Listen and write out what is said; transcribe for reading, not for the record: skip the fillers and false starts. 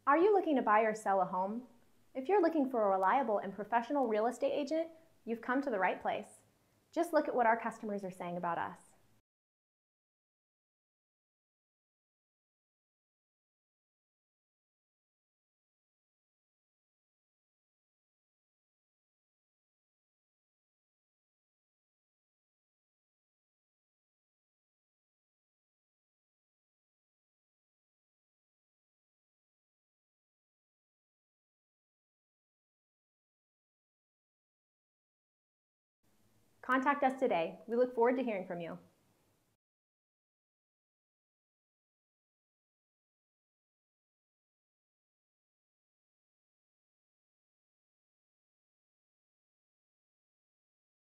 Are you looking to buy or sell a home? If you're looking for a reliable and professional real estate agent, you've come to the right place. Just look at what our customers are saying about us. Contact us today. We look forward to hearing from you.